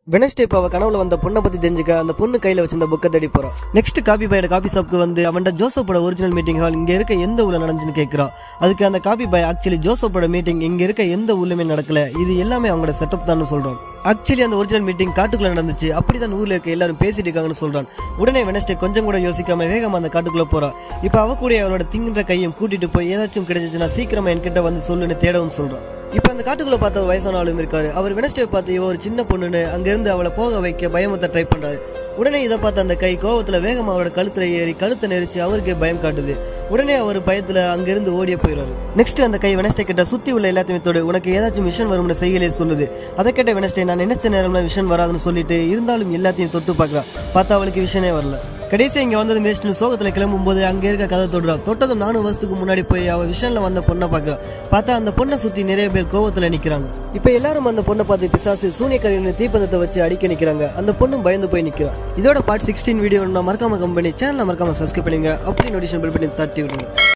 Wednesday இப்போ அவ கனவுல வந்த பொண்ணை பத்தி தெரிஞ்சுக்க அந்த பொண்ணு கையில வச்சிருந்த புக்கை தேடி போறான். நெக்ஸ்ட் காபி பாயோட காபி ஷாப்க்கு வந்து அவன்கிட்ட ஜோசப்போட ஒரிஜினல் மீட்டிங் ஹால் இங்க இருக்க எந்த ஊர்ல நடந்துச்சுன்னு கேட்கிறான். அதுக்கு அந்த காபி பாய் ஆக்சுவலி ஜோசப்போட மீட்டிங் இங்க இருக்க எந்த ஊர்லயுமே நடக்கல, இது எல்லாமே அவங்களோட செட்டப் தான் சொல்றான். ஆக்சுவலி அந்த ஒரிஜினல் மீட்டிங் காட்டுக்குள்ள நடந்துச்சு, அப்படிதான் ஊர்ல இருக்க எல்லாரும் பேசிட்டு இருக்காங்கன்னு சொல்றான். உடனே வெனஸ்டே கொஞ்சம் கூட யோசிக்காம வேகமா அந்த காட்டுக்குள்ள போறான். இப்ப அவ கூட அவளோட திங்கிற கையும் கூட்டிட்டு போய் ஏதாச்சும் கிடைச்சிச்சுன்னா சீக்கிரமா என்கிட்ட வந்து சொல்லுன்னு தேடவும் சொல்றான். இப்ப அந்த காட்டுக்குள்ள பார்த்த ஒரு வயசான ஆளும் இருக்காரு. அவர் வெனஸ்டே பார்த்து இவ ஒரு சின்ன பொண்ணுன்னு அங்கிருந்து அவளை போக வைக்க பயமுத்த ட்ரை பண்றாரு. உடனே இதை பார்த்த அந்த கை கோவத்துல வேகமா அவரோட கழுத்துல ஏறி கழுத்தை நெரிச்சு அவருக்கே பயம் காட்டுது. உடனே அவர் பயத்துல அங்கிருந்து ஓடிய போயிடுறாரு. நெக்ஸ்ட் அந்த கை வெனஸ்டே கிட்ட சுத்தி உள்ள எல்லாத்தையுமே தொடு, உனக்கு ஏதாச்சும் விஷன் வரும்னு செய்யலே சொல்லுது. அதை கேட்ட வெனஸ்டே நான் நினைச்ச நேரம்ல விஷன் வராதுன்னு சொல்லிட்டு இருந்தாலும் எல்லாத்தையும் தொட்டு பார்க்கறா. பார்த்தா அவளுக்கு விஷனே வரல. கடைசியா இங்க வந்தது மேஸ்ட்னு சோகத்துல கிளம்பும் போது அங்க இருக்க கதை தொடுறா. தொட்டதும் 4 வருஷத்துக்கு முன்னாடி போய் அவ விஷன்ல வந்த பொண்ணை பார்க்கறா. பார்த்தா அந்த பொண்ணை சுத்தி நிறைய பேர் கோவத்துல நிக்கிறாங்க. இப்ப எல்லாரும் அந்த பொண்ணை பார்த்து பிசாசு சூனியக்காரின்னு தீப்பந்தத்தை வச்சு அடிக்க நிக்கிறாங்க. அந்த பொண்ணும் பயந்து போய் நிக்கிறான். இதோட பார்ட் 16 வீடியோ நான் மறக்காம கம்பெனி சேனலை மறக்காம சப்ஸ்கிரைப் பண்ணுங்க, அப்படி நோட்டிஃபிகேஷன் பெல் பட்டன் தட்டி விடுங்க.